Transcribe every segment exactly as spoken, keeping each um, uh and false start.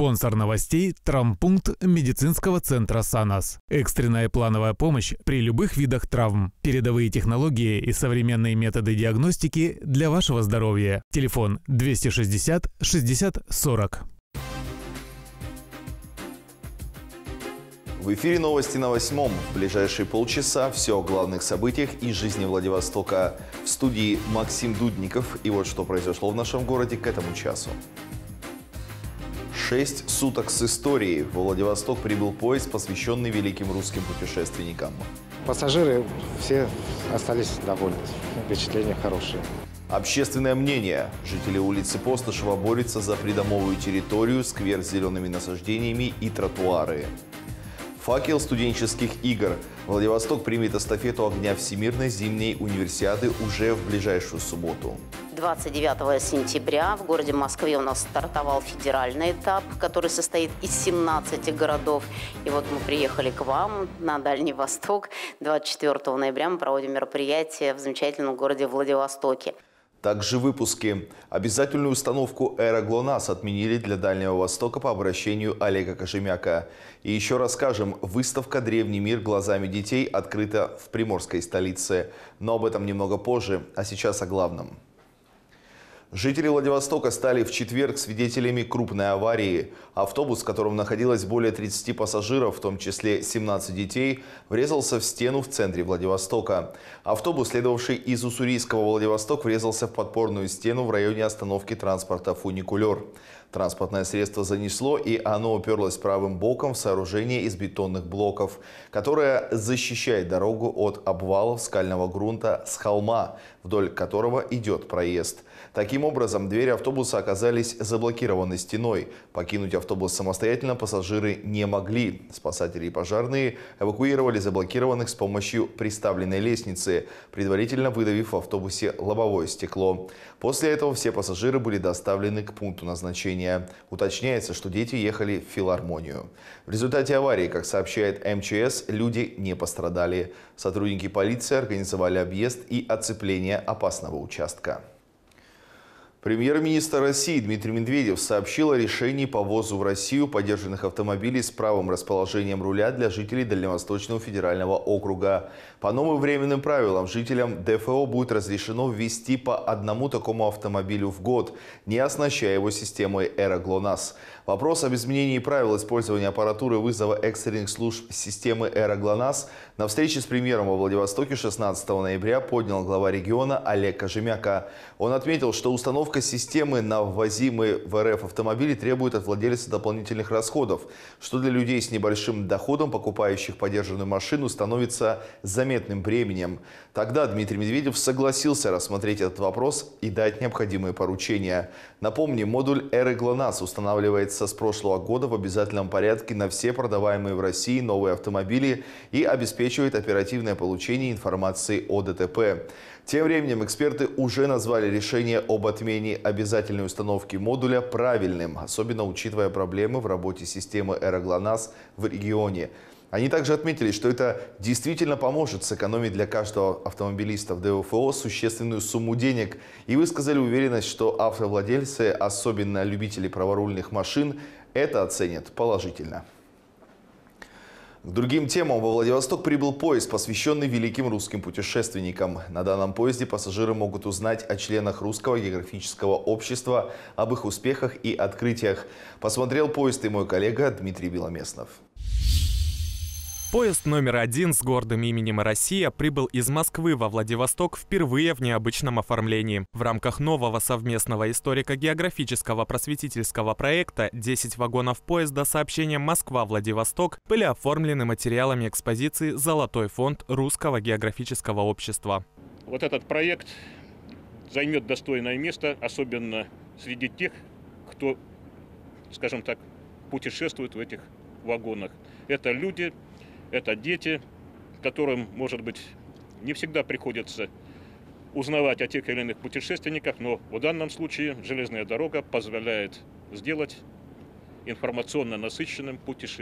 Спонсор новостей – травмпункт медицинского центра «Санас». Экстренная плановая помощь при любых видах травм. Передовые технологии и современные методы диагностики для вашего здоровья. Телефон двести шестьдесят шестьдесят сорок. В эфире новости на восьмом. В ближайшие полчаса все о главных событиях из жизни Владивостока. В студии Максим Дудников. И вот что произошло в нашем городе к этому часу. Шесть суток с историей. Во Владивосток прибыл поезд, посвященный великим русским путешественникам. Пассажиры все остались довольны. Впечатления хорошие. Общественное мнение. Жители улицы Постышева борются за придомовую территорию, сквер с зелеными насаждениями и тротуары. Факел студенческих игр. Владивосток примет эстафету огня Всемирной зимней универсиады уже в ближайшую субботу. двадцать девятого сентября в городе Москве у нас стартовал федеральный этап, который состоит из семнадцати городов. И вот мы приехали к вам на Дальний Восток. двадцать четвёртого ноября мы проводим мероприятие в замечательном городе Владивостоке. Также выпуски. Обязательную установку «Эра ГЛОНАСС» отменили для Дальнего Востока по обращению Олега Кожемяка. И еще расскажем, выставка «Древний мир глазами детей» открыта в приморской столице. Но об этом немного позже, а сейчас о главном. Жители Владивостока стали в четверг свидетелями крупной аварии. Автобус, в котором находилось более тридцати пассажиров, в том числе семнадцать детей, врезался в стену в центре Владивостока. Автобус, следовавший из Уссурийского в Владивосток, врезался в подпорную стену в районе остановки транспорта «Фуникулер». Транспортное средство занесло, и оно уперлось правым боком в сооружение из бетонных блоков, которое защищает дорогу от обвалов скального грунта с холма, вдоль которого идет проезд. Таким образом, двери автобуса оказались заблокированы стеной. Покинуть автобус самостоятельно пассажиры не могли. Спасатели и пожарные эвакуировали заблокированных с помощью приставленной лестницы, предварительно выдавив в автобусе лобовое стекло. После этого все пассажиры были доставлены к пункту назначения. Уточняется, что дети ехали в филармонию. В результате аварии, как сообщает эм че эс, люди не пострадали. Сотрудники полиции организовали объезд и оцепление опасного участка. Премьер-министр России Дмитрий Медведев сообщил о решении по ввозу в Россию подержанных автомобилей с правым расположением руля для жителей Дальневосточного федерального округа. По новым временным правилам жителям дэ эф о будет разрешено ввести по одному такому автомобилю в год, не оснащая его системой «Эра ГЛОНАСС». Вопрос об изменении правил использования аппаратуры вызова экстренных служб системы «Эра ГЛОНАСС» на встрече с премьером во Владивостоке шестнадцатого ноября поднял глава региона Олег Кожемяка. Он отметил, что установка системы на ввозимые в эр эф автомобили требует от владельца дополнительных расходов, что для людей с небольшим доходом, покупающих подержанную машину, становится заметным бременем. Тогда Дмитрий Медведев согласился рассмотреть этот вопрос и дать необходимые поручения. Напомним, модуль «Эры ГЛОНАСС» устанавливается с прошлого года в обязательном порядке на все продаваемые в России новые автомобили и обеспечивает оперативное получение информации о дэ тэ пэ. Тем временем эксперты уже назвали решение об отмене обязательной установки модуля правильным, особенно учитывая проблемы в работе системы «Эра ГЛОНАСС» в регионе. Они также отметили, что это действительно поможет сэкономить для каждого автомобилиста в дэ эф о существенную сумму денег, и высказали уверенность, что автовладельцы, особенно любители праворульных машин, это оценят положительно. К другим темам во Владивосток прибыл поезд, посвященный великим русским путешественникам. На данном поезде пассажиры могут узнать о членах Русского географического общества, об их успехах и открытиях. Посмотрел поезд и мой коллега Дмитрий Беломеснов. Поезд номер один с гордым именем «Россия» прибыл из Москвы во Владивосток впервые в необычном оформлении. В рамках нового совместного историко-географического просветительского проекта десять вагонов поезда сообщением «Москва-Владивосток» были оформлены материалами экспозиции «Золотой фонд Русского географического общества». Вот этот проект займет достойное место, особенно среди тех, кто, скажем так, путешествует в этих вагонах. Это люди, это дети, которым, может быть, не всегда приходится узнавать о тех или иных путешественниках, но в данном случае железная дорога позволяет сделать информационно насыщенным путешествие.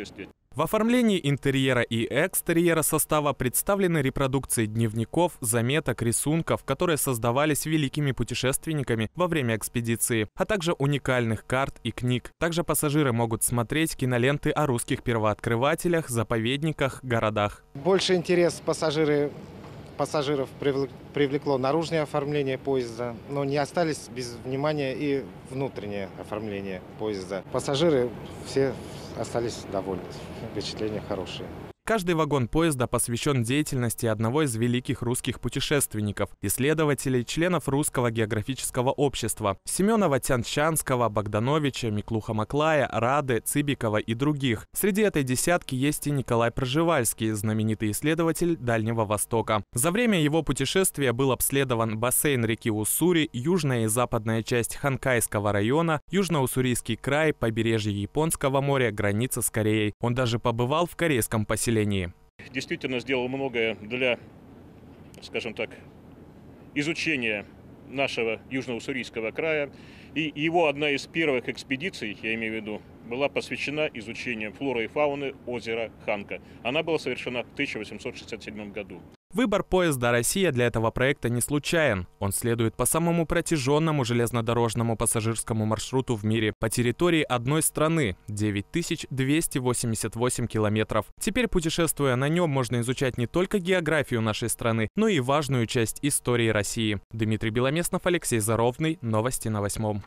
В оформлении интерьера и экстерьера состава представлены репродукции дневников, заметок, рисунков, которые создавались великими путешественниками во время экспедиции, а также уникальных карт и книг. Также пассажиры могут смотреть киноленты о русских первооткрывателях, заповедниках, городах. Больше интерес пассажиры, пассажиров привлекло наружное оформление поезда, но не остались без внимания и внутреннее оформление поезда. Пассажиры все остались довольны, впечатления хорошие. Каждый вагон поезда посвящен деятельности одного из великих русских путешественников, исследователей, членов Русского географического общества – Семенова, Тяньшанского, Богдановича, Миклуха-Маклая, Рады, Цыбикова и других. Среди этой десятки есть и Николай Пржевальский, знаменитый исследователь Дальнего Востока. За время его путешествия был обследован бассейн реки Уссури, южная и западная часть Ханкайского района, Южно-Уссурийский край, побережье Японского моря, граница с Кореей. Он даже побывал в корейском поселении. Действительно сделал многое для, скажем так, изучения нашего Южно-Уссурийского края. И его одна из первых экспедиций, я имею в виду, была посвящена изучению флоры и фауны озера Ханка. Она была совершена в тысяча восемьсот шестьдесят седьмом году. Выбор поезда «Россия» для этого проекта не случайен. Он следует по самому протяженному железнодорожному пассажирскому маршруту в мире по территории одной страны – девять тысяч двести восемьдесят восемь километров. Теперь, путешествуя на нем, можно изучать не только географию нашей страны, но и важную часть истории России. Дмитрий Беломеснов, Алексей Заровный. Новости на Восьмом.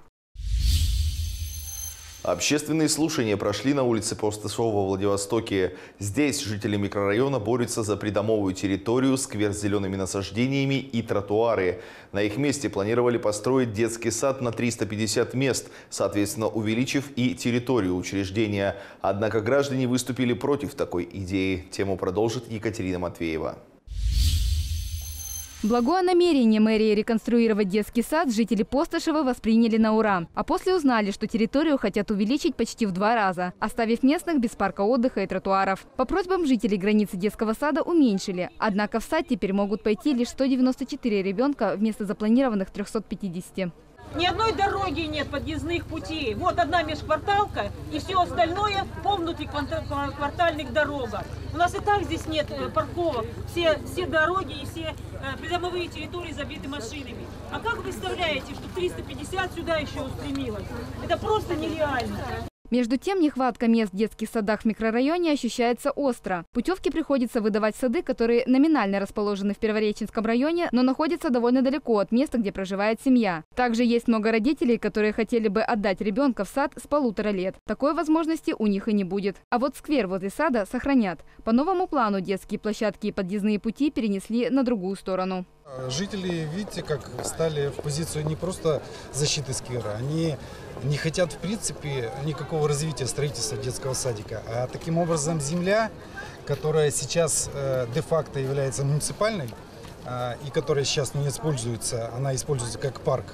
Общественные слушания прошли на улице Постышева во Владивостоке. Здесь жители микрорайона борются за придомовую территорию, сквер с зелеными насаждениями и тротуары. На их месте планировали построить детский сад на триста пятьдесят мест, соответственно увеличив и территорию учреждения. Однако граждане выступили против такой идеи. Тему продолжит Екатерина Матвеева. Благое намерение мэрии реконструировать детский сад жители Постышева восприняли на ура. А после узнали, что территорию хотят увеличить почти в два раза, оставив местных без парка отдыха и тротуаров. По просьбам жителей границы детского сада уменьшили. Однако в сад теперь могут пойти лишь сто девяносто четыре ребенка вместо запланированных трёхсот пятидесяти. Ни одной дороги нет, подъездных путей. Вот одна межкварталка и все остальное по внутриквартальных дорогах. У нас и так здесь нет парковок. Все, все дороги и все э, придомовые территории забиты машинами. А как вы представляете, что триста пятьдесят сюда еще устремилось? Это просто нереально. Между тем, нехватка мест в детских садах в микрорайоне ощущается остро. Путевки приходится выдавать в сады, которые номинально расположены в Первореченском районе, но находятся довольно далеко от места, где проживает семья. Также есть много родителей, которые хотели бы отдать ребенка в сад с полутора лет. Такой возможности у них и не будет. А вот сквер возле сада сохранят. По новому плану детские площадки и подъездные пути перенесли на другую сторону. Жители, видите, как стали в позицию не просто защиты сквера, они не хотят, в принципе, никакого развития строительства детского садика. А таким образом земля, которая сейчас э, де-факто является муниципальной э, и которая сейчас не используется, она используется как парк,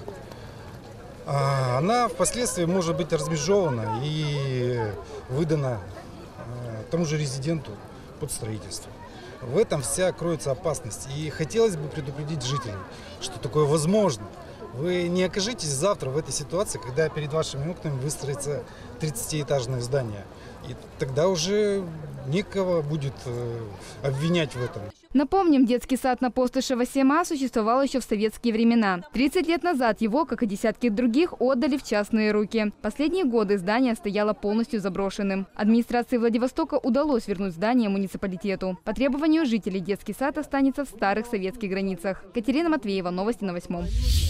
э, она впоследствии может быть размежована и выдана э, тому же резиденту под строительство. В этом вся кроется опасность. И хотелось бы предупредить жителей, что такое возможно. Вы не окажетесь завтра в этой ситуации, когда перед вашими окнами выстроится тридцатиэтажное здание. И тогда уже некого будет э, обвинять в этом. Напомним, детский сад на Постышева семь А существовал еще в советские времена. тридцать лет назад его, как и десятки других, отдали в частные руки. Последние годы здание стояло полностью заброшенным. Администрации Владивостока удалось вернуть здание муниципалитету. По требованию жителей детский сад останется в старых советских границах. Катерина Матвеева, новости на Восьмом.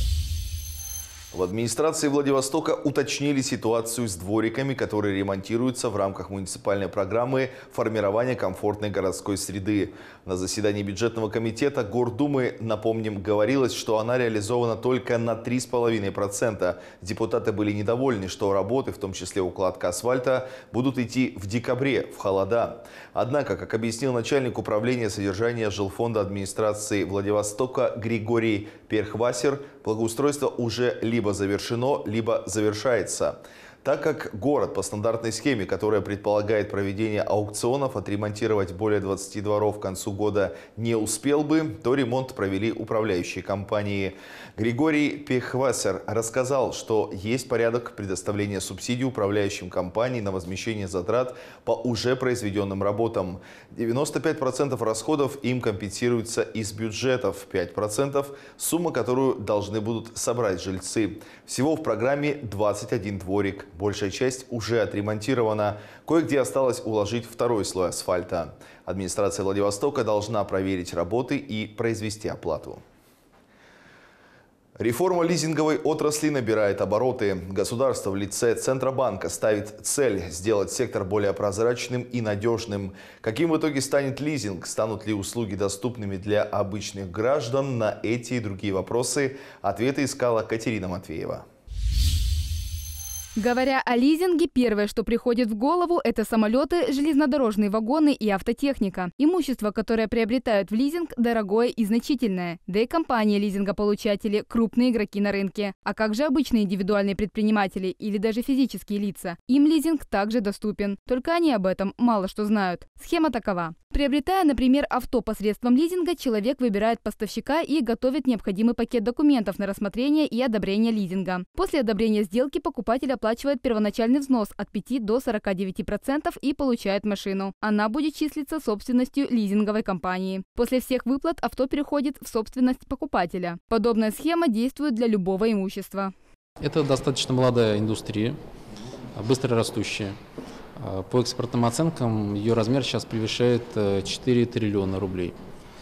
В администрации Владивостока уточнили ситуацию с двориками, которые ремонтируются в рамках муниципальной программы формирования комфортной городской среды. На заседании бюджетного комитета Гордумы, напомним, говорилось, что она реализована только на три с половиной процента. Депутаты были недовольны, что работы, в том числе укладка асфальта, будут идти в декабре, в холода. Однако, как объяснил начальник управления содержания жилфонда администрации Владивостока Григорий Перхвасер, благоустройство уже либо завершено, либо завершается. Так как город по стандартной схеме, которая предполагает проведение аукционов, отремонтировать более двадцати дворов к концу года не успел бы, то ремонт провели управляющие компании. Григорий Пехвасер рассказал, что есть порядок предоставления субсидий управляющим компаниям на возмещение затрат по уже произведенным работам. девяносто пять процентов расходов им компенсируются из бюджетов, пять процентов – сумма, которую должны будут собрать жильцы. Всего в программе двадцать один дворик. Большая часть уже отремонтирована. Кое-где осталось уложить второй слой асфальта. Администрация Владивостока должна проверить работы и произвести оплату. Реформа лизинговой отрасли набирает обороты. Государство в лице Центробанка ставит цель сделать сектор более прозрачным и надежным. Каким в итоге станет лизинг? Станут ли услуги доступными для обычных граждан? На эти и другие вопросы ответы искала Катерина Матвеева. Говоря о лизинге, первое, что приходит в голову, это самолеты, железнодорожные вагоны и автотехника. Имущество, которое приобретают в лизинг, дорогое и значительное. Да и компании лизингополучатели – крупные игроки на рынке. А как же обычные индивидуальные предприниматели или даже физические лица? Им лизинг также доступен. Только они об этом мало что знают. Схема такова. Приобретая, например, авто посредством лизинга, человек выбирает поставщика и готовит необходимый пакет документов на рассмотрение и одобрение лизинга. После одобрения сделки покупатель оплачивает первоначальный взнос от пяти до сорока девяти процентов и получает машину. Она будет числиться собственностью лизинговой компании. После всех выплат авто переходит в собственность покупателя. Подобная схема действует для любого имущества. Это достаточно молодая индустрия, быстро растущая. По экспортным оценкам ее размер сейчас превышает четыре триллиона рублей.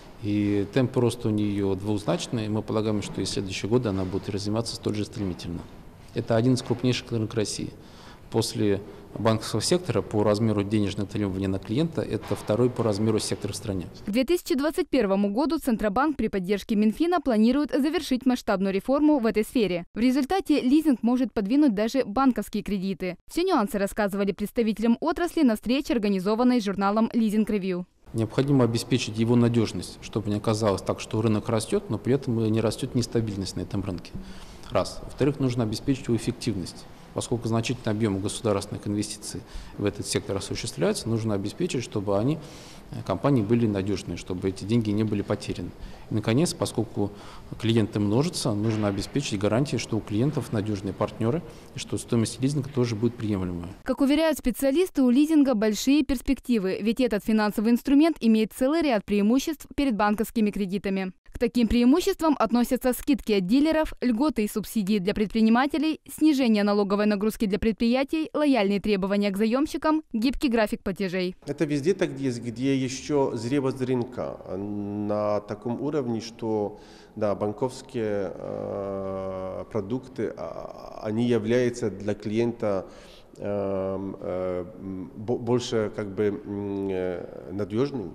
И темп роста у нее двузначный. Мы полагаем, что и в следующие годы она будет развиваться столь же стремительно. Это один из крупнейших рынков России. После банковского сектора по размеру денежных требований на клиента это второй по размеру сектор в стране. К две тысячи двадцать первому году Центробанк при поддержке Минфина планирует завершить масштабную реформу в этой сфере. В результате лизинг может подвинуть даже банковские кредиты. Все нюансы рассказывали представителям отрасли на встрече, организованной журналом «Лизинг Ревью». Необходимо обеспечить его надежность, чтобы не оказалось так, что рынок растет, но при этом не растет нестабильность на этом рынке. Раз. Во-вторых, нужно обеспечить его эффективность. Поскольку значительный объем государственных инвестиций в этот сектор осуществляется, нужно обеспечить, чтобы они, компании были надежные, чтобы эти деньги не были потеряны. И, наконец, поскольку клиенты множатся, нужно обеспечить гарантии, что у клиентов надежные партнеры и что стоимость лизинга тоже будет приемлемая. Как уверяют специалисты, у лизинга большие перспективы, ведь этот финансовый инструмент имеет целый ряд преимуществ перед банковскими кредитами. К таким преимуществам относятся скидки от дилеров, льготы и субсидии для предпринимателей, снижение налоговой нагрузки для предприятий, лояльные требования к заемщикам, гибкий график платежей. Это везде так есть, где еще зрелость рынка на таком уровне, что да, банковские э, продукты, они являются для клиента э, э, больше как бы э, надежным.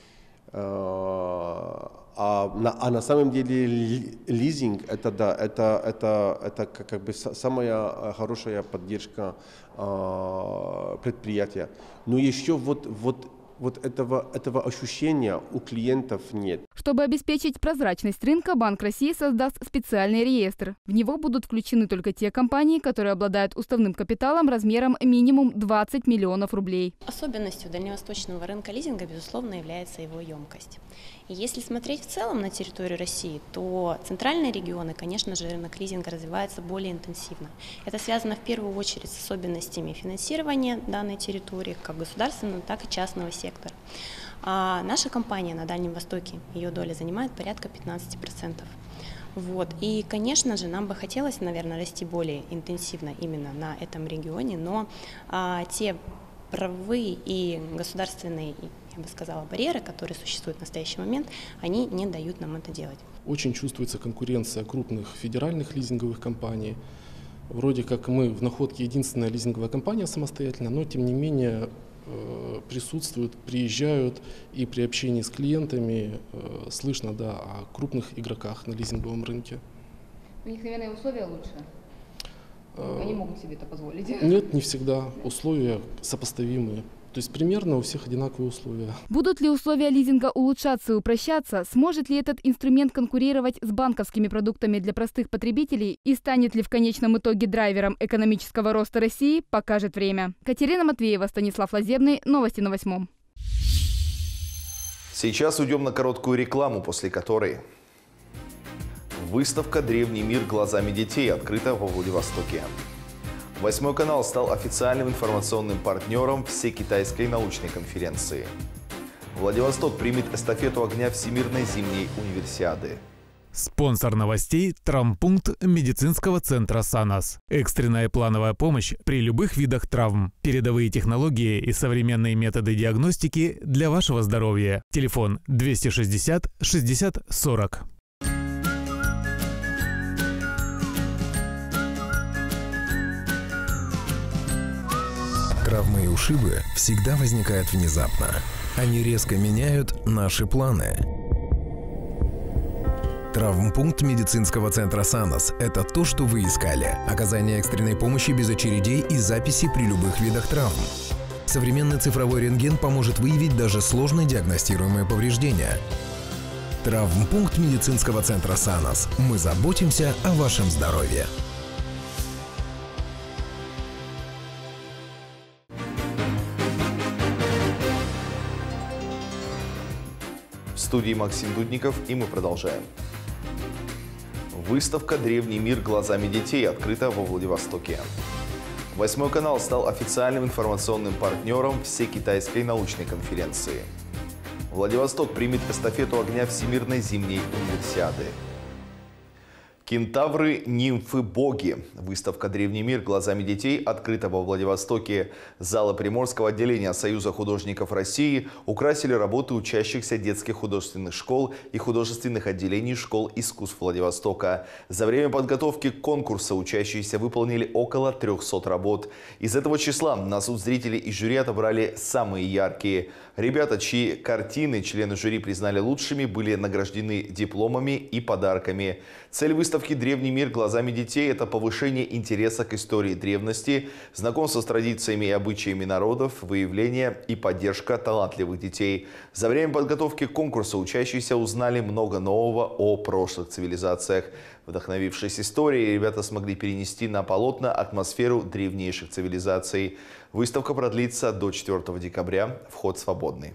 А на, а на самом деле лизинг это да, это это это как бы самая хорошая поддержка э, предприятия. Но еще вот вот вот этого этого ощущения у клиентов нет. Чтобы обеспечить прозрачность рынка, Банк России создаст специальный реестр. В него будут включены только те компании, которые обладают уставным капиталом размером минимум двадцать миллионов рублей. Особенностью дальневосточного рынка лизинга, безусловно, является его емкость. И если смотреть в целом на территорию России, то центральные регионы, конечно же, рынок лизинга развивается более интенсивно. Это связано в первую очередь с особенностями финансирования данной территории, как государственного, так и частного сектора. А наша компания на Дальнем Востоке, ее доля занимает порядка пятнадцати процентов. Вот. И, конечно же, нам бы хотелось, наверное, расти более интенсивно именно на этом регионе, но а, те правовые и государственные, я бы сказала, барьеры, которые существуют в настоящий момент, они не дают нам это делать. Очень чувствуется конкуренция крупных федеральных лизинговых компаний. Вроде как мы в Находке единственная лизинговая компания самостоятельная, но тем не менее присутствуют, приезжают, и при общении с клиентами э, слышно, да, о крупных игроках на лизинговом рынке. У них, наверное, условия лучше? Они могут себе это позволить? Нет, не всегда. Условия сопоставимые. То есть примерно у всех одинаковые условия. Будут ли условия лизинга улучшаться и упрощаться? Сможет ли этот инструмент конкурировать с банковскими продуктами для простых потребителей? И станет ли в конечном итоге драйвером экономического роста России, покажет время. Катерина Матвеева, Станислав Лазебный. Новости на восьмом. Сейчас уйдем на короткую рекламу, после которой выставка «Древний мир глазами детей» открыта во Владивостоке. Восьмой канал стал официальным информационным партнером Всекитайской научной конференции. Владивосток примет эстафету огня Всемирной зимней универсиады. Спонсор новостей – травмпункт медицинского центра «Санас». Экстренная плановая помощь при любых видах травм. Передовые технологии и современные методы диагностики для вашего здоровья. Телефон двести шестьдесят шестьдесят сорок. Травмы и ушибы всегда возникают внезапно. Они резко меняют наши планы. Травмпункт медицинского центра «Санас» – это то, что вы искали. Оказание экстренной помощи без очередей и записи при любых видах травм. Современный цифровой рентген поможет выявить даже сложно диагностируемые повреждения. Травмпункт медицинского центра «Санас». Мы заботимся о вашем здоровье. В студии Максим Дудников, и мы продолжаем. Выставка «Древний мир глазами детей» открыта во Владивостоке. Восьмой канал стал официальным информационным партнером Всекитайской научной конференции. Владивосток примет эстафету огня Всемирной зимней универсиады. Кентавры, нимфы, боги. Выставка «Древний мир глазами детей» открыта во Владивостоке. Залы Приморского отделения Союза художников России украсили работы учащихся детских художественных школ и художественных отделений школ искусств Владивостока. За время подготовки конкурса учащиеся выполнили около трёхсот работ. Из этого числа на суд зрителей и жюри отобрали самые яркие. Ребята, чьи картины члены жюри признали лучшими, были награждены дипломами и подарками. Цель выставки «Древний мир глазами детей» – это повышение интереса к истории древности, знакомство с традициями и обычаями народов, выявление и поддержка талантливых детей. За время подготовки к конкурсу учащиеся узнали много нового о прошлых цивилизациях. Вдохновившись историей, ребята смогли перенести на полотна атмосферу древнейших цивилизаций. Выставка продлится до четвёртого декабря. Вход свободный.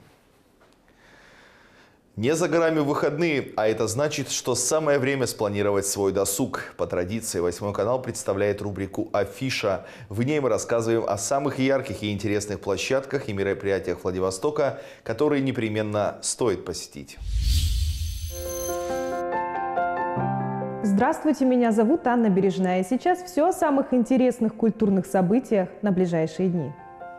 Не за горами выходные, а это значит, что самое время спланировать свой досуг. По традиции Восьмой канал представляет рубрику «Афиша». В ней мы рассказываем о самых ярких и интересных площадках и мероприятиях Владивостока, которые непременно стоит посетить. Здравствуйте, меня зовут Анна Бережная. И сейчас все о самых интересных культурных событиях на ближайшие дни.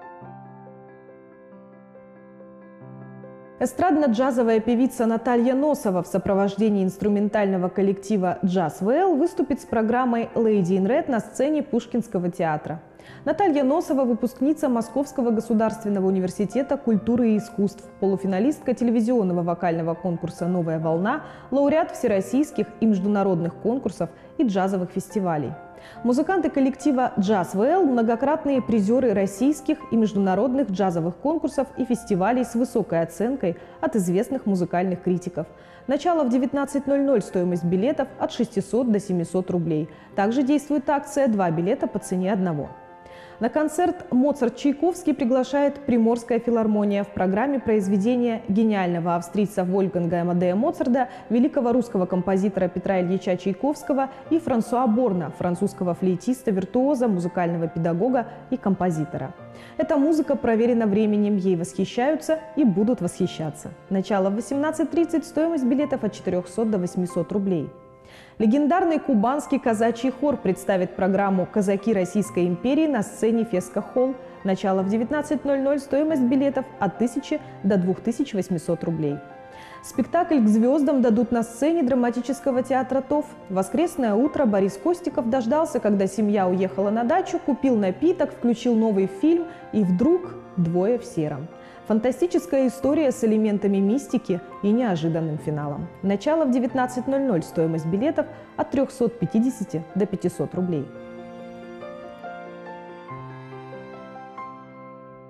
Эстрадно-джазовая певица Наталья Носова в сопровождении инструментального коллектива «Джаз вэ эл» выступит с программой «Lady in Red» на сцене Пушкинского театра. Наталья Носова – выпускница Московского государственного университета культуры и искусств, полуфиналистка телевизионного вокального конкурса «Новая волна», лауреат всероссийских и международных конкурсов и джазовых фестивалей. Музыканты коллектива «Джаз вэ эл» – многократные призеры российских и международных джазовых конкурсов и фестивалей с высокой оценкой от известных музыкальных критиков. Начало в девятнадцать ноль ноль, стоимость билетов от шестисот до семисот рублей. Также действует акция «Два билета по цене одного». На концерт «Моцарт-Чайковский» приглашает Приморская филармония в программе произведения гениального австрийца Вольфганга Амадея Моцарта, великого русского композитора Петра Ильича Чайковского и Франсуа Борна, французского флейтиста, виртуоза, музыкального педагога и композитора. Эта музыка проверена временем, ей восхищаются и будут восхищаться. Начало в восемнадцать тридцать, стоимость билетов от четырёхсот до восьмисот рублей. Легендарный кубанский казачий хор представит программу «Казаки Российской империи» на сцене Феска-холл. Начало в девятнадцать ноль ноль, стоимость билетов от тысячи до двух тысяч восьмисот рублей. Спектакль «К звездам» дадут на сцене драматического театра ТОВ. В воскресное утро Борис Костиков дождался, когда семья уехала на дачу, купил напиток, включил новый фильм и вдруг двое в сером. Фантастическая история с элементами мистики и неожиданным финалом. Начало в девятнадцать ноль ноль, стоимость билетов от трёхсот пятидесяти до пятисот рублей.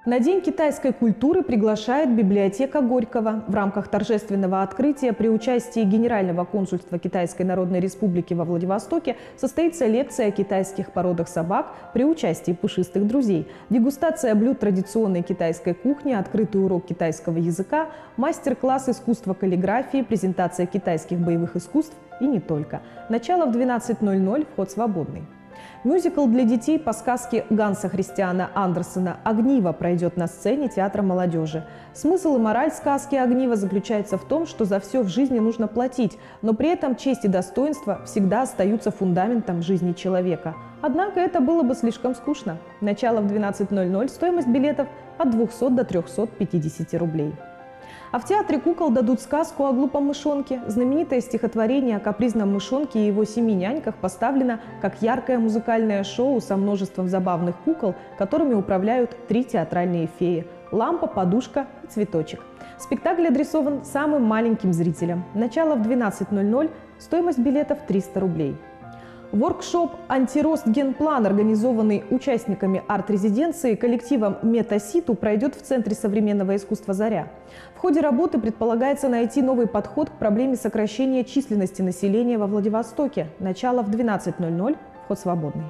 На День китайской культуры приглашает библиотека Горького. В рамках торжественного открытия при участии Генерального консульства Китайской Народной Республики во Владивостоке состоится лекция о китайских породах собак при участии пушистых друзей, дегустация блюд традиционной китайской кухни, открытый урок китайского языка, мастер-класс искусства каллиграфии, презентация китайских боевых искусств и не только. Начало в двенадцать ноль ноль, вход свободный. Мюзикл для детей по сказке Ганса Христиана Андерсена «Огниво» пройдет на сцене Театра молодежи. Смысл и мораль сказки «Огниво» заключается в том, что за все в жизни нужно платить, но при этом честь и достоинство всегда остаются фундаментом жизни человека. Однако это было бы слишком скучно. Начало в двенадцать ноль ноль, стоимость билетов от двухсот до трёхсот пятидесяти рублей. А в Театре кукол дадут сказку о глупом мышонке. Знаменитое стихотворение о капризном мышонке и его семи няньках поставлено как яркое музыкальное шоу со множеством забавных кукол, которыми управляют три театральные феи – лампа, подушка и цветочек. Спектакль адресован самым маленьким зрителям. Начало в двенадцать ноль ноль, стоимость билетов триста рублей. Воркшоп «Антирост Генплан», организованный участниками арт-резиденции коллективом «Метаситу», пройдет в Центре современного искусства «Заря». В ходе работы предполагается найти новый подход к проблеме сокращения численности населения во Владивостоке. Начало в двенадцать ноль ноль, вход свободный.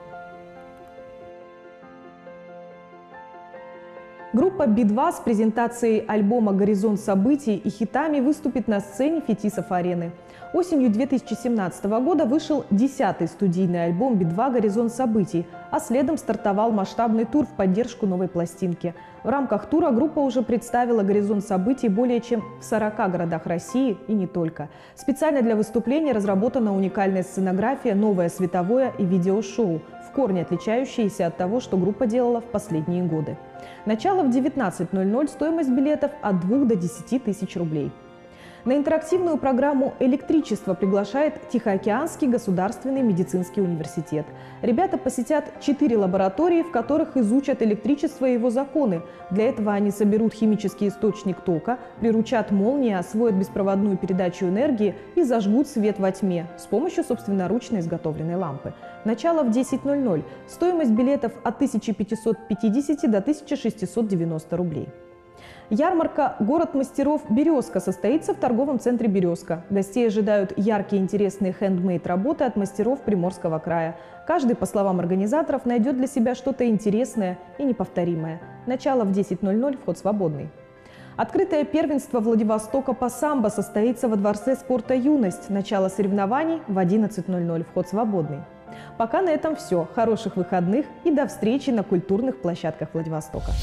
Группа Би два с презентацией альбома «Горизонт событий» и хитами выступит на сцене Фетисов-арены. Осенью две тысячи семнадцатого года вышел десятый студийный альбом Би два «Горизонт событий», а следом стартовал масштабный тур в поддержку новой пластинки. В рамках тура группа уже представила «Горизонт событий» более чем в сорока городах России и не только. Специально для выступления разработана уникальная сценография, новое световое и видеошоу, в корне отличающиеся от того, что группа делала в последние годы. Начало в девятнадцать ноль ноль, стоимость билетов от двух до десяти тысяч рублей. На интерактивную программу «Электричество» приглашает Тихоокеанский государственный медицинский университет. Ребята посетят четыре лаборатории, в которых изучат электричество и его законы. Для этого они соберут химический источник тока, приручат молнии, освоят беспроводную передачу энергии и зажгут свет во тьме с помощью собственноручно изготовленной лампы. Начало в десять ноль ноль. Стоимость билетов от тысячи пятисот пятидесяти до тысячи шестисот девяноста рублей. Ярмарка «Город мастеров Березка» состоится в торговом центре «Березка». Гостей ожидают яркие интересные хендмейд-работы от мастеров Приморского края. Каждый, по словам организаторов, найдет для себя что-то интересное и неповторимое. Начало в десять ноль ноль, вход свободный. Открытое первенство Владивостока по самбо состоится во Дворце спорта «Юность». Начало соревнований в одиннадцать ноль ноль, вход свободный. Пока на этом все. Хороших выходных и до встречи на культурных площадках Владивостока.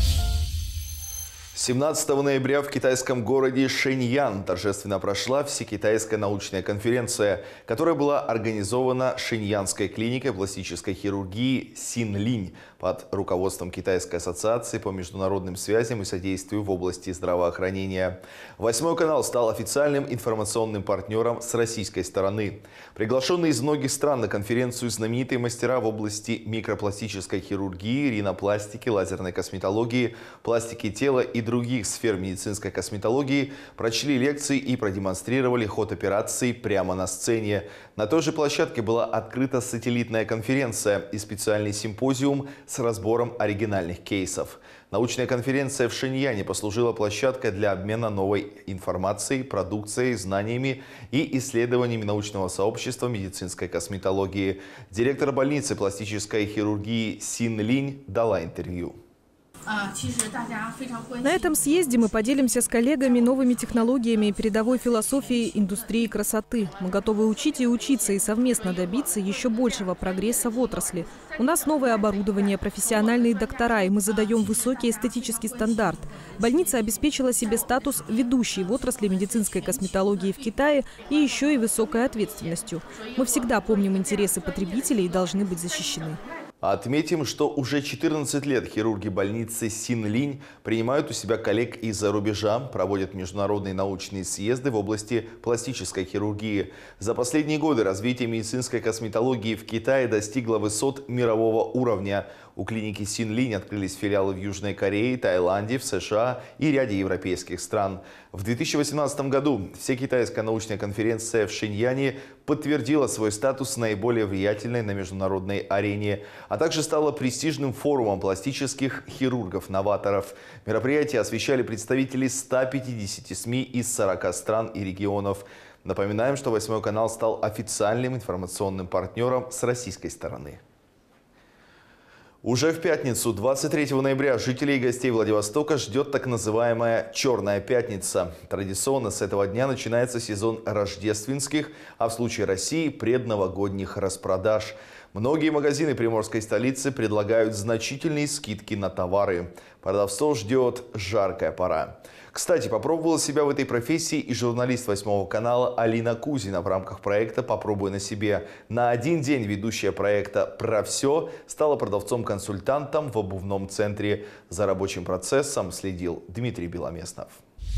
семнадцатого ноября в китайском городе Шэньян торжественно прошла Всекитайская научная конференция, которая была организована Шэньянской клиникой пластической хирургии Синлинь под руководством Китайской ассоциации по международным связям и содействию в области здравоохранения. Восьмой канал стал официальным информационным партнером с российской стороны. Приглашенные из многих стран на конференцию знаменитые мастера в области микропластической хирургии, ринопластики, лазерной косметологии, пластики тела и других сфер медицинской косметологии прочли лекции и продемонстрировали ход операций прямо на сцене. На той же площадке была открыта сателлитная конференция и специальный симпозиум с разбором оригинальных кейсов. Научная конференция в Шэньяне послужила площадкой для обмена новой информацией, продукцией, знаниями и исследованиями научного сообщества медицинской косметологии. Директор больницы пластической хирургии Синлинь дала интервью. На этом съезде мы поделимся с коллегами новыми технологиями и передовой философией индустрии красоты. Мы готовы учить и учиться и совместно добиться еще большего прогресса в отрасли. У нас новое оборудование, профессиональные доктора, и мы задаем высокий эстетический стандарт. Больница обеспечила себе статус ведущей в отрасли медицинской косметологии в Китае и еще и высокой ответственностью. Мы всегда помним интересы потребителей и должны быть защищены. Отметим, что уже четырнадцать лет хирурги больницы Синлинь принимают у себя коллег из-за рубежа, проводят международные научные съезды в области пластической хирургии. За последние годы развитие медицинской косметологии в Китае достигло высот мирового уровня. У клиники Синлинь открылись филиалы в Южной Корее, Таиланде, в США и ряде европейских стран. В две тысячи восемнадцатом году Всекитайская научная конференция в Шиньяне подтвердила свой статус наиболее влиятельной на международной арене, а также стала престижным форумом пластических хирургов-новаторов. Мероприятие освещали представители ста пятидесяти СМИ из сорока стран и регионов. Напоминаем, что Восьмой канал стал официальным информационным партнером с российской стороны. Уже в пятницу, двадцать третьего ноября, жителей и гостей Владивостока ждет так называемая «Черная пятница». Традиционно с этого дня начинается сезон рождественских, а в случае России – предновогодних распродаж. Многие магазины приморской столицы предлагают значительные скидки на товары. Продавцов ждет жаркая пора. Кстати, попробовала себя в этой профессии и журналист Восьмого канала Алина Кузина в рамках проекта «Попробуй на себе». На один день ведущая проекта «Про все» стала продавцом-консультантом в обувном центре. За рабочим процессом следил Дмитрий Беломеснов.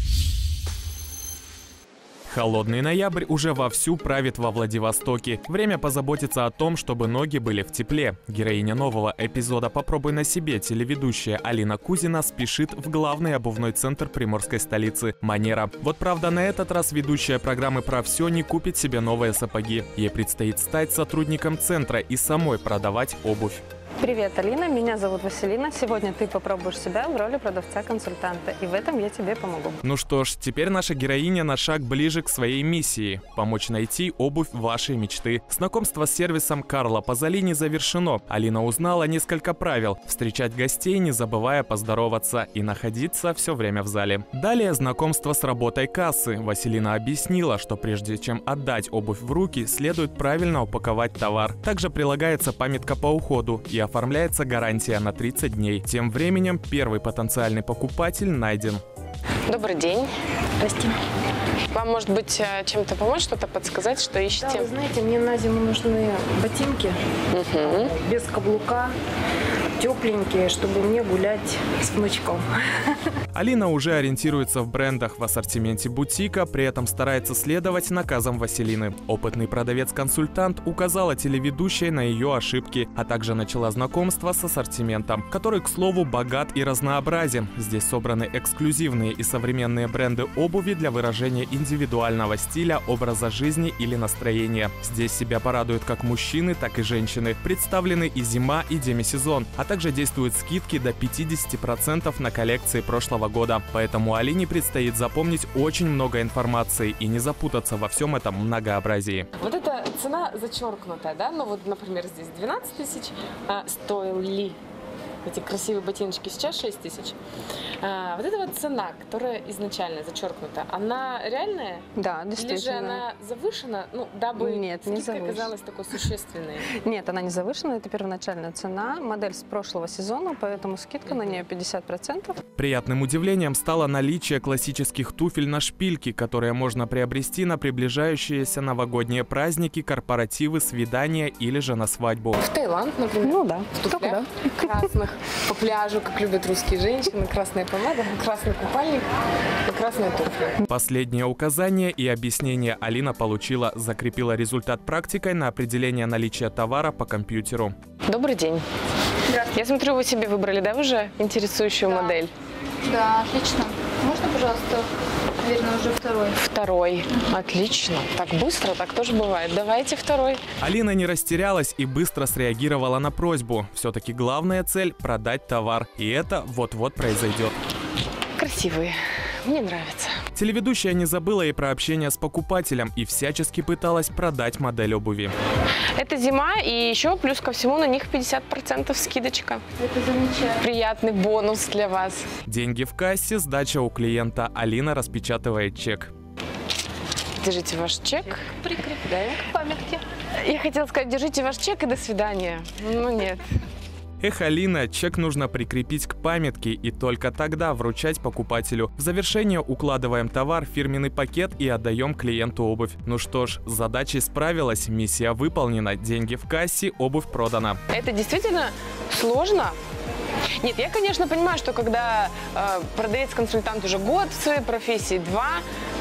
Холодный ноябрь уже вовсю правит во Владивостоке. Время позаботиться о том, чтобы ноги были в тепле. Героиня нового эпизода «Попробуй на себе» телеведущая Алина Кузина спешит в главный обувной центр приморской столицы «Манера». Вот правда, на этот раз ведущая программы «Про все» не купит себе новые сапоги. Ей предстоит стать сотрудником центра и самой продавать обувь. Привет, Алина, меня зовут Василина. Сегодня ты попробуешь себя в роли продавца-консультанта, и в этом я тебе помогу. Ну что ж, теперь наша героиня на шаг ближе к своей миссии – помочь найти обувь вашей мечты. Знакомство с сервисом Карла Пазолини завершено. Алина узнала несколько правил – встречать гостей, не забывая поздороваться, и находиться все время в зале. Далее знакомство с работой кассы. Василина объяснила, что прежде чем отдать обувь в руки, следует правильно упаковать товар. Также прилагается памятка по уходу и оформляется гарантия на тридцать дней. Тем временем первый потенциальный покупатель найден. Добрый день. Здрасте. Вам, может быть, чем-то помочь, что-то подсказать, что ищете? Да, вы знаете, мне на зиму нужны ботинки, угу. без каблука, тепленькие, чтобы мне гулять с внучком. Алина уже ориентируется в брендах в ассортименте бутика, при этом старается следовать наказам Василины. Опытный продавец-консультант указала телеведущей на ее ошибки, а также начала знакомство с ассортиментом, который, к слову, богат и разнообразен. Здесь собраны эксклюзивные и современные бренды обуви для выражения индивидуального стиля, образа жизни или настроения. Здесь себя порадуют как мужчины, так и женщины. Представлены и зима, и демисезон, а также действуют скидки до пятидесяти процентов на коллекции прошлого года. Поэтому Алине предстоит запомнить очень много информации и не запутаться во всем этом многообразии. Вот эта цена зачеркнутая, да? Ну вот, например, здесь двенадцать тысяч, а стоили эти красивые ботиночки сейчас шесть тысяч. А, вот эта вот цена, которая изначально зачеркнута, она реальная? Да, действительно. Или же она завышена, ну, дабы Нет, не скидка завышена. оказалась такой существенной? Нет, она не завышена, это первоначальная цена, модель с прошлого сезона, поэтому скидка на нее пятьдесят процентов. Приятным удивлением стало наличие классических туфель на шпильке, которые можно приобрести на приближающиеся новогодние праздники, корпоративы, свидания или же на свадьбу. В Таиланд, например? Ну да, в туфлях красных, по пляжу, как любят русские женщины, красная помада, красный купальник и красные туфли. Последнее указание и объяснение Алина получила, закрепила результат практикой на определение наличия товара по компьютеру. Добрый день. Я смотрю, вы себе выбрали, да, уже интересующую да. модель? Да, отлично. Можно, пожалуйста, наверное, уже второй? Второй. Угу. Отлично. Так быстро, так тоже бывает. Давайте второй. Алина не растерялась и быстро среагировала на просьбу. Все-таки главная цель – продать товар. И это вот-вот произойдет. Красивые. Мне нравится. Телеведущая не забыла и про общение с покупателем и всячески пыталась продать модель обуви. Это зима, и еще плюс ко всему на них пятьдесят процентов скидочка. Это замечательно. Приятный бонус для вас. Деньги в кассе, сдача у клиента. Алина распечатывает чек. Держите ваш чек. Прикрепляем к памятке. Я хотела сказать, держите ваш чек и до свидания. Ну нет. Эх, Алина, чек нужно прикрепить к памятке и только тогда вручать покупателю. В завершение укладываем товар в фирменный пакет и отдаем клиенту обувь. Ну что ж, с задачей справилась, миссия выполнена, деньги в кассе, обувь продана. Это действительно сложно? Нет, я, конечно, понимаю, что когда э, продавец-консультант уже год в своей профессии, два,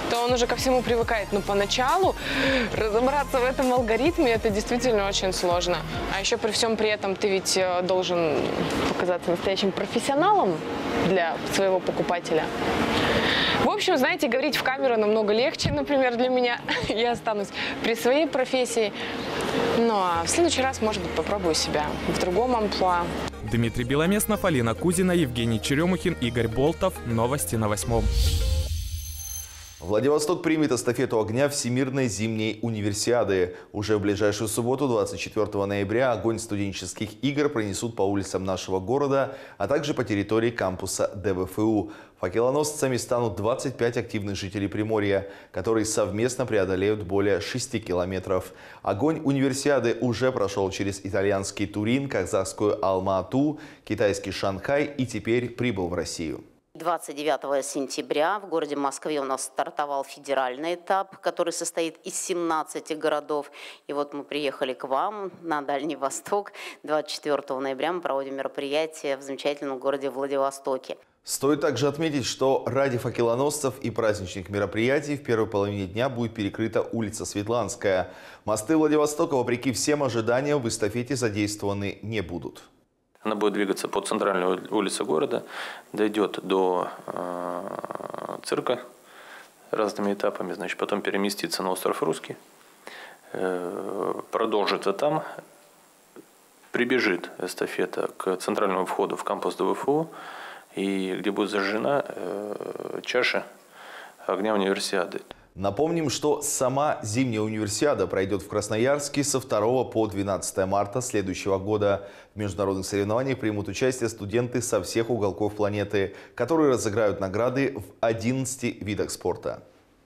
то он уже ко всему привыкает. Но поначалу разобраться в этом алгоритме, это действительно очень сложно. А еще при всем при этом ты ведь должен показаться настоящим профессионалом для своего покупателя. В общем, знаете, говорить в камеру намного легче, например, для меня. Я останусь при своей профессии. Ну а в следующий раз, может быть, попробую себя в другом амплуа. Дмитрий Беломеснов, Алина Кузина, Евгений Черемухин, Игорь Болтов. Новости на восьмом. Владивосток примет эстафету огня Всемирной зимней универсиады. Уже в ближайшую субботу, двадцать четвёртого ноября, огонь студенческих игр пронесут по улицам нашего города, а также по территории кампуса дэ вэ эф у. Факелоносцами станут двадцать пять активных жителей Приморья, которые совместно преодолеют более шести километров. Огонь универсиады уже прошел через итальянский Турин, казахскую Алма-Ату, китайский Шанхай и теперь прибыл в Россию. двадцать девятого сентября в городе Москве у нас стартовал федеральный этап, который состоит из семнадцати городов. И вот мы приехали к вам на Дальний Восток. двадцать четвёртого ноября мы проводим мероприятие в замечательном городе Владивостоке. Стоит также отметить, что ради факелоносцев и праздничных мероприятий в первой половине дня будет перекрыта улица Светланская. Мосты Владивостока, вопреки всем ожиданиям, в эстафете задействованы не будут. Она будет двигаться по центральной улице города, дойдет до э, цирка разными этапами, значит, потом переместится на остров Русский, э, продолжится там, прибежит эстафета к центральному входу в кампус дэ вэ эф у, и где будет зажжена э, чаша огня универсиады. Напомним, что сама зимняя универсиада пройдет в Красноярске со второго по двенадцатое марта следующего года. В международных соревнованиях примут участие студенты со всех уголков планеты, которые разыграют награды в одиннадцати видах спорта.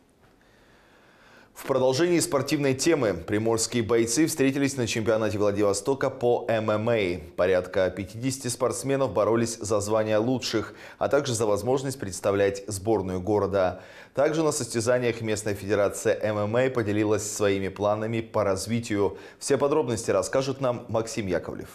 В продолжении спортивной темы приморские бойцы встретились на чемпионате Владивостока по эм эм а. Порядка пятидесяти спортсменов боролись за звание лучших, а также за возможность представлять сборную города. Также на состязаниях местная федерация эм эм а поделилась своими планами по развитию. Все подробности расскажет нам Максим Яковлев.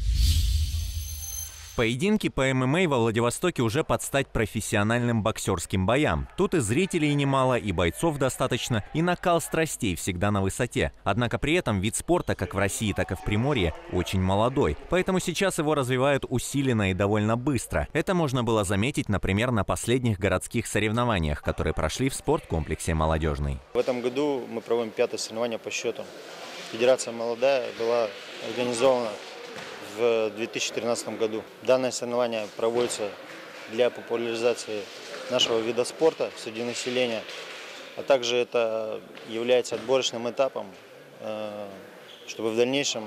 Поединки по эм эм а во Владивостоке уже под стать профессиональным боксерским боям. Тут и зрителей немало, и бойцов достаточно, и накал страстей всегда на высоте. Однако при этом вид спорта, как в России, так и в Приморье, очень молодой. Поэтому сейчас его развивают усиленно и довольно быстро. Это можно было заметить, например, на последних городских соревнованиях, которые прошли в спорткомплексе «Молодежный». В этом году мы проводим пятое соревнование по счету. Федерация «Молодая» была организована в две тысячи тринадцатом году. Данное соревнование проводится для популяризации нашего вида спорта среди населения, а также это является отборочным этапом, чтобы в дальнейшем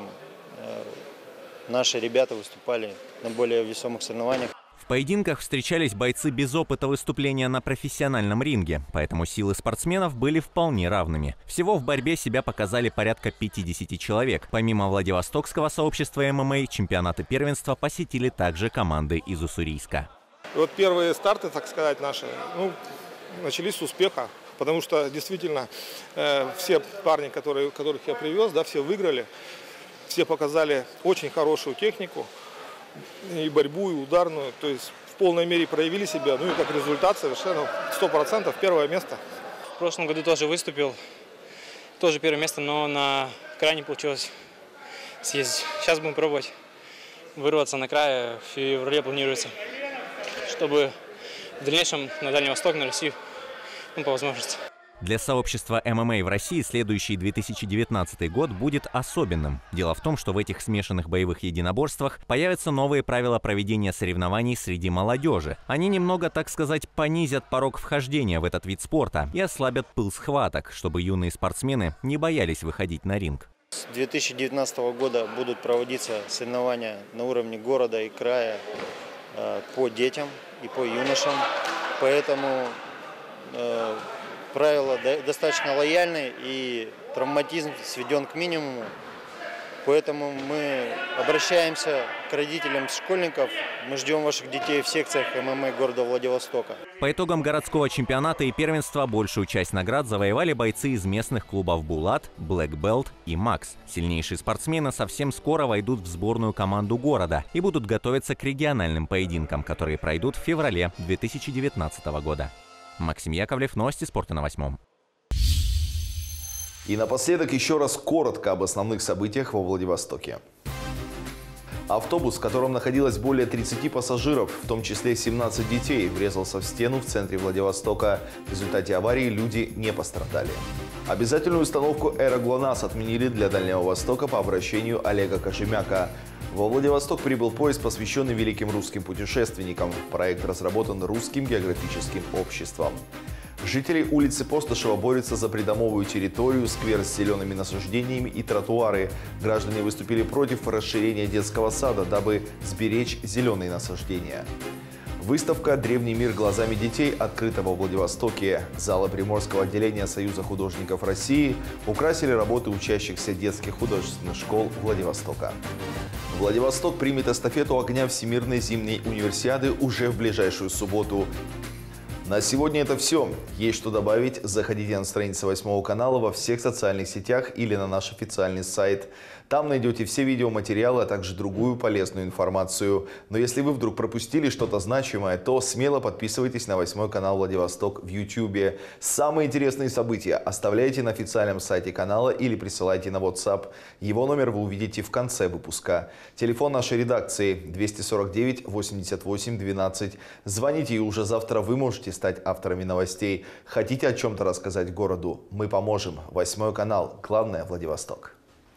наши ребята выступали на более весомых соревнованиях. В поединках встречались бойцы без опыта выступления на профессиональном ринге, поэтому силы спортсменов были вполне равными. Всего в борьбе себя показали порядка пятидесяти человек. Помимо Владивостокского сообщества эм эм а, чемпионаты первенства посетили также команды из Уссурийска. Вот первые старты, так сказать, наши, ну, начались с успеха, потому что действительно э, все парни, которые, которых я привез, да, все выиграли, все показали очень хорошую технику. И борьбу, и ударную, то есть в полной мере проявили себя, ну и как результат совершенно сто процентов первое место. В прошлом году тоже выступил, тоже первое место, но на край не получилось съездить. Сейчас будем пробовать вырваться на край, в феврале планируется, чтобы в дальнейшем на Дальний Восток, на Россию, ну, по возможности. Для сообщества эм эм а в России следующий две тысячи девятнадцатый год будет особенным. Дело в том, что в этих смешанных боевых единоборствах появятся новые правила проведения соревнований среди молодежи. Они немного, так сказать, понизят порог вхождения в этот вид спорта и ослабят пыл схваток, чтобы юные спортсмены не боялись выходить на ринг. С две тысячи девятнадцатого года будут проводиться соревнования на уровне города и края э, по детям и по юношам, поэтому э, правила достаточно лояльны и травматизм сведен к минимуму. Поэтому мы обращаемся к родителям школьников. Мы ждем ваших детей в секциях эм эм а города Владивостока. По итогам городского чемпионата и первенства большую часть наград завоевали бойцы из местных клубов «Булат», «Блэк Белт» и «Макс». Сильнейшие спортсмены совсем скоро войдут в сборную команду города и будут готовиться к региональным поединкам, которые пройдут в феврале две тысячи девятнадцатого года. Максим Яковлев, новости спорта на восьмом. И напоследок еще раз коротко об основных событиях во Владивостоке. Автобус, в котором находилось более тридцати пассажиров, в том числе семнадцать детей, врезался в стену в центре Владивостока. В результате аварии люди не пострадали. Обязательную установку «Эра ГЛОНАСС» отменили для Дальнего Востока по обращению Олега Кожемяка. Во Владивосток прибыл поезд, посвященный великим русским путешественникам. Проект разработан Русским географическим обществом. Жители улицы Постышева борются за придомовую территорию, сквер с зелеными насаждениями и тротуары. Граждане выступили против расширения детского сада, дабы сберечь зеленые насаждения. Выставка «Древний мир глазами детей» открыта во Владивостоке. Залы Приморского отделения Союза художников России украсили работы учащихся детских художественных школ Владивостока. Владивосток примет эстафету огня Всемирной зимней универсиады уже в ближайшую субботу. На сегодня это все. Есть что добавить? Заходите на страницу восьмого канала во всех социальных сетях или на наш официальный сайт. Там найдете все видеоматериалы, а также другую полезную информацию. Но если вы вдруг пропустили что-то значимое, то смело подписывайтесь на восьмой канал Владивосток в ютубе. Самые интересные события оставляйте на официальном сайте канала или присылайте на WhatsApp. Его номер вы увидите в конце выпуска. Телефон нашей редакции двести сорок девять восемьдесят восемь двенадцать. Звоните, и уже завтра вы можете стать авторами новостей. Хотите о чем-то рассказать городу? Мы поможем. Восьмой канал. Главное — Владивосток.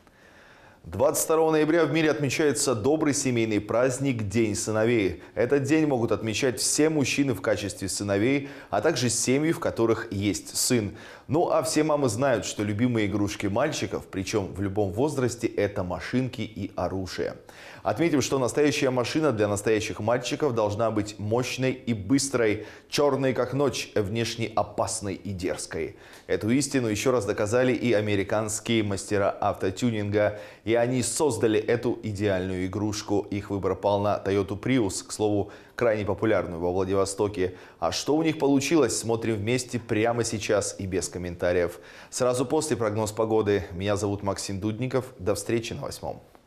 двадцать второго ноября в мире отмечается добрый семейный праздник День сыновей. Этот день могут отмечать все мужчины в качестве сыновей, а также семьи, в которых есть сын. Ну а все мамы знают, что любимые игрушки мальчиков, причем в любом возрасте, это машинки и оружие. Отметим, что настоящая машина для настоящих мальчиков должна быть мощной и быстрой, черной как ночь, внешне опасной и дерзкой. Эту истину еще раз доказали и американские мастера автотюнинга. И они создали эту идеальную игрушку. Их выбор пал на Toyota Prius, к слову, крайне популярную во Владивостоке. А что у них получилось, смотрим вместе прямо сейчас и без комментариев. Сразу после прогноз погоды. Меня зовут Максим Дудников. До встречи на восьмом.